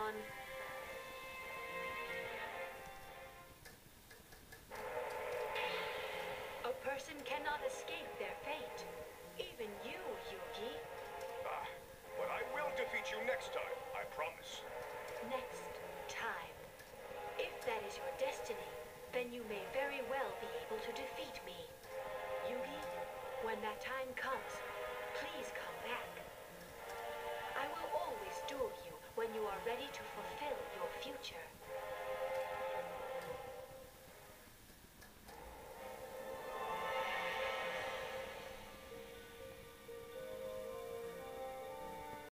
on. A person cannot escape their fate. Even you, Yugi. Ah, but I will defeat you next time, I promise. Next time. If that is your destiny, then you may very well be able to defeat me. Yugi, when that time comes, please come back. I will always duel you when you are ready to fulfill your future.